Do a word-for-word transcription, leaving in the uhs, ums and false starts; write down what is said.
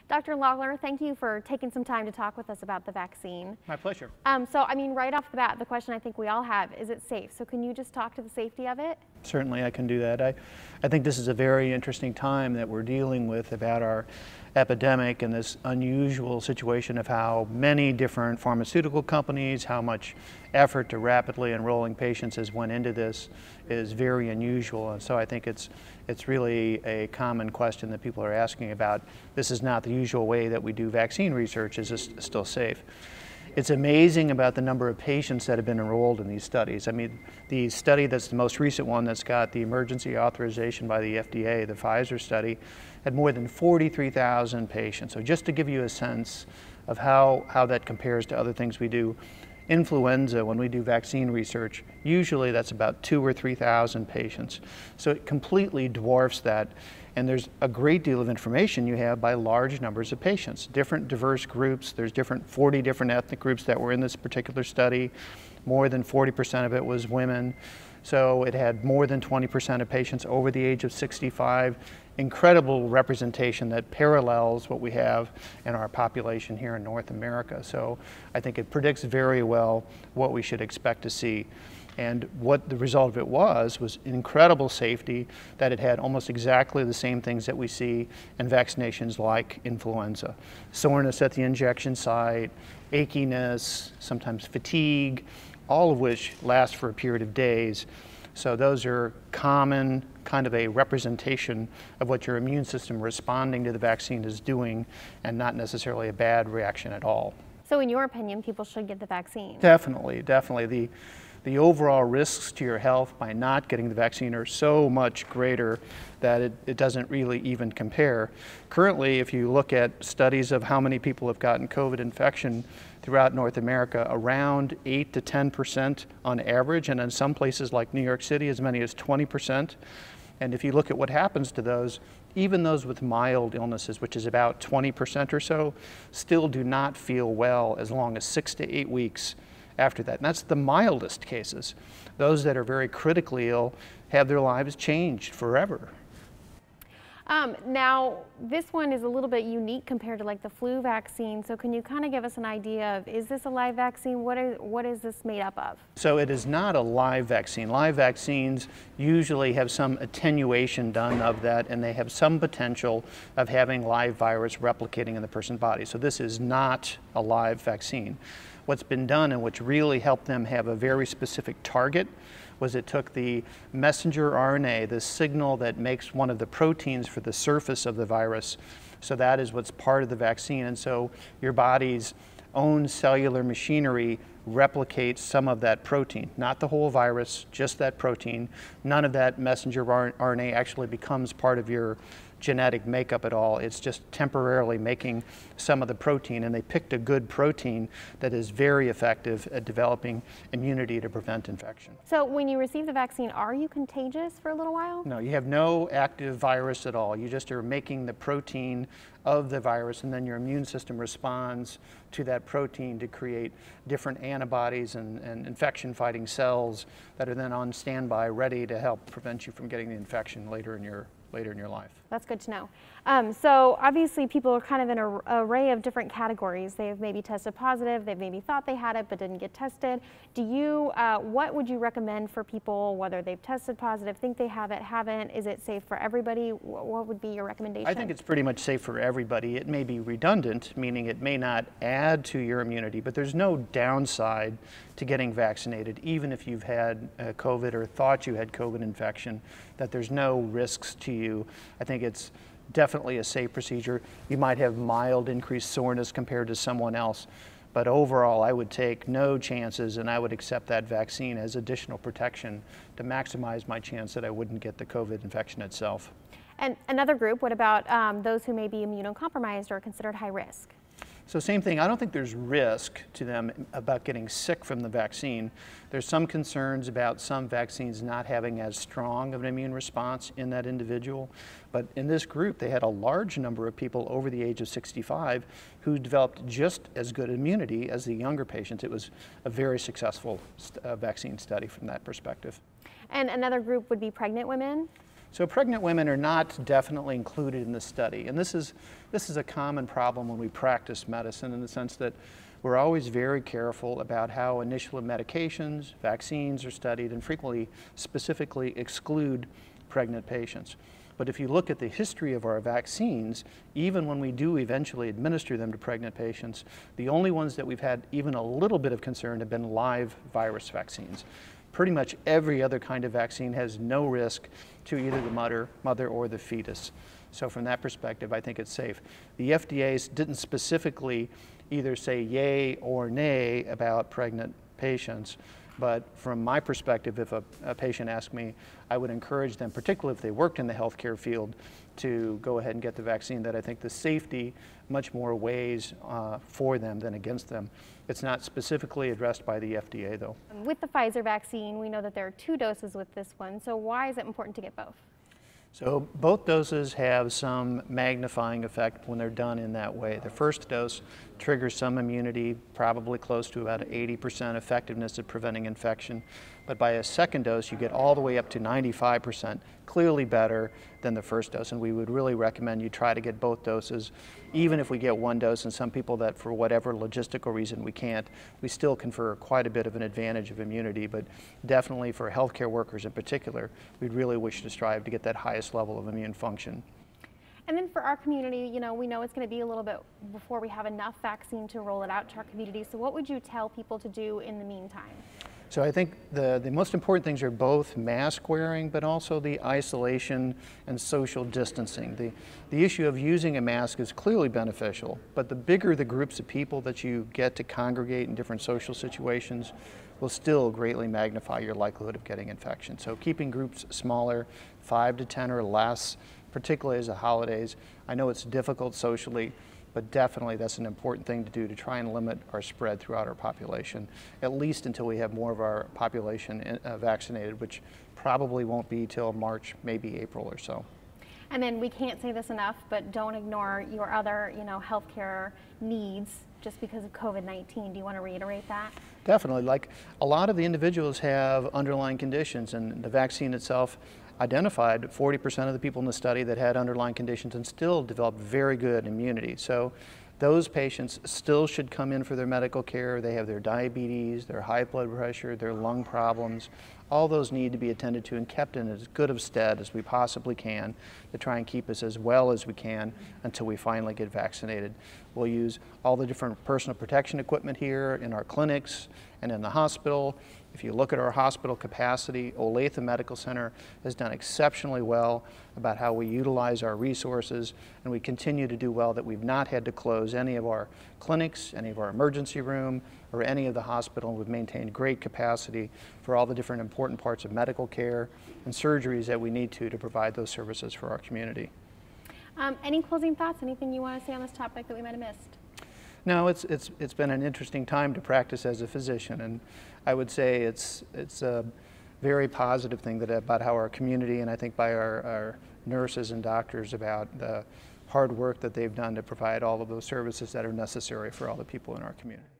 Doctor Lawlor, thank you for taking some time to talk with us about the vaccine. My pleasure. Um, so, I mean, right off the bat, the question I think we all have, is it safe? So can you just talk to the safety of it? Certainly I can do that. I, I think this is a very interesting time that we're dealing with about our epidemic and this unusual situation of how many different pharmaceutical companies, how much effort to rapidly enrolling patients has went into this is very unusual. And so I think it's, it's really a common question that people are asking about. This is not the usual way that we do vaccine research. Is this still safe? It's amazing about the number of patients that have been enrolled in these studies. I mean, the study that's the most recent one that's got the emergency authorization by the F D A, the Pfizer study, had more than forty-three thousand patients. So just to give you a sense of how, how that compares to other things we do, influenza, when we do vaccine research, usually that's about two or three thousand patients. So it completely dwarfs that. And there's a great deal of information you have by large numbers of patients, different diverse groups. There's different forty different ethnic groups that were in this particular study. More than forty percent of it was women. So it had more than twenty percent of patients over the age of sixty-five. Incredible representation that parallels what we have in our population here in North America. So I think it predicts very well what we should expect to see. And what the result of it was, was incredible safety, that it had almost exactly the same things that we see in vaccinations like influenza. Soreness at the injection site, achiness, sometimes fatigue, all of which last for a period of days. So those are common, kind of a representation of what your immune system responding to the vaccine is doing, and not necessarily a bad reaction at all. So in your opinion, people should get the vaccine? Definitely, definitely. The, the overall risks to your health by not getting the vaccine are so much greater that it, it doesn't really even compare. Currently, if you look at studies of how many people have gotten COVID infection throughout North America, around eight to ten percent on average, and in some places like New York City, as many as twenty percent. And if you look at what happens to those, even those with mild illnesses, which is about twenty percent or so, still do not feel well as long as six to eight weeks after that. And that's the mildest cases. Those that are very critically ill have their lives changed forever. Um, now, this one is a little bit unique compared to like the flu vaccine. So can you kind of give us an idea of, is this a live vaccine? What is, what is this made up of? So it is not a live vaccine. Live vaccines usually have some attenuation done of that, and they have some potential of having live virus replicating in the person's body. So this is not a live vaccine. What's been done and what's really helped them have a very specific target was it took the messenger R N A, the signal that makes one of the proteins for the surface of the virus. So that is what's part of the vaccine. And so your body's own cellular machinery replicates some of that protein, not the whole virus, just that protein. None of that messenger R N A actually becomes part of your genetic makeup at all. It's just temporarily making some of the protein, and they picked a good protein that is very effective at developing immunity to prevent infection. So when you receive the vaccine, are you contagious for a little while? No, you have no active virus at all. You just are making the protein of the virus, and then your immune system responds to that protein to create different antibodies and, and infection-fighting cells that are then on standby, ready to help prevent you from getting the infection later in your later in your life. That's good to know. Um, so obviously people are kind of in an array of different categories. They've maybe tested positive, they've maybe thought they had it but didn't get tested. Do you, uh, what would you recommend for people, whether they've tested positive, think they have it, haven't? Is it safe for everybody? What would be your recommendation? I think it's pretty much safe for everybody. It may be redundant, meaning it may not add to your immunity, but there's no downside to getting vaccinated, even if you've had uh, COVID or thought you had COVID infection, that there's no risks to you. I think it's definitely a safe procedure. You might have mild increased soreness compared to someone else, but overall I would take no chances, and I would accept that vaccine as additional protection to maximize my chance that I wouldn't get the COVID infection itself. And another group, what about um, those who may be immunocompromised or considered high risk? So same thing, I don't think there's risk to them about getting sick from the vaccine. There's some concerns about some vaccines not having as strong of an immune response in that individual. But in this group, they had a large number of people over the age of sixty-five who developed just as good immunity as the younger patients. It was a very successful st- uh, vaccine study from that perspective. And another group would be pregnant women? So pregnant women are not definitely included in the study, and this is, this is a common problem when we practice medicine, in the sense that we're always very careful about how initial medications, vaccines are studied, and frequently specifically exclude pregnant patients. But if you look at the history of our vaccines, even when we do eventually administer them to pregnant patients, the only ones that we've had even a little bit of concern have been live virus vaccines. Pretty much every other kind of vaccine has no risk to either the mother, mother or the fetus. So from that perspective, I think it's safe. The F D A didn't specifically either say yay or nay about pregnant patients, but from my perspective, if a, a patient asked me, I would encourage them, particularly if they worked in the healthcare field, to go ahead and get the vaccine. That I think the safety much more weighs uh, for them than against them. It's not specifically addressed by the F D A, though. With the Pfizer vaccine, we know that there are two doses with this one, so why is it important to get both? So both doses have some magnifying effect when they're done in that way. The first dose triggers some immunity, probably close to about eighty percent effectiveness at preventing infection. But by a second dose, you get all the way up to ninety-five percent, clearly better than the first dose. And we would really recommend you try to get both doses. Even if we get one dose, and some people that for whatever logistical reason we can't, we still confer quite a bit of an advantage of immunity. But definitely for healthcare workers in particular, we'd really wish to strive to get that highest level of immune function. And then for our community, you know, we know it's going to be a little bit before we have enough vaccine to roll it out to our community. So what would you tell people to do in the meantime? So I think the, the most important things are both mask wearing, but also the isolation and social distancing. The, the issue of using a mask is clearly beneficial, but the bigger the groups of people that you get to congregate in different social situations will still greatly magnify your likelihood of getting infection. So keeping groups smaller, five to ten or less, particularly as the holidays. I know it's difficult socially, but definitely that's an important thing to do to try and limit our spread throughout our population, at least until we have more of our population uh, vaccinated, which probably won't be till March, maybe April or so. And then we can't say this enough, but don't ignore your other, you know, healthcare needs just because of COVID nineteen. Do you want to reiterate that? Definitely. Like, a lot of the individuals have underlying conditions, and the vaccine itself identified forty percent of the people in the study that had underlying conditions and still developed very good immunity. So those patients still should come in for their medical care. They have their diabetes, their high blood pressure, their lung problems. All those need to be attended to and kept in as good of stead as we possibly can to try and keep us as well as we can until we finally get vaccinated. We'll use all the different personal protection equipment here in our clinics and in the hospital. If you look at our hospital capacity, Olathe Medical Center has done exceptionally well about how we utilize our resources, and we continue to do well that we've not had to close any of our clinics, any of our emergency room, or any of the hospital. We've maintained great capacity for all the different important parts of medical care and surgeries that we need to to provide those services for our community. Um, any closing thoughts? Anything you want to say on this topic that we might have missed? No, it's, it's, it's been an interesting time to practice as a physician, and I would say it's, it's a very positive thing that about how our community, and I think by our, our nurses and doctors, about the hard work that they've done to provide all of those services that are necessary for all the people in our community.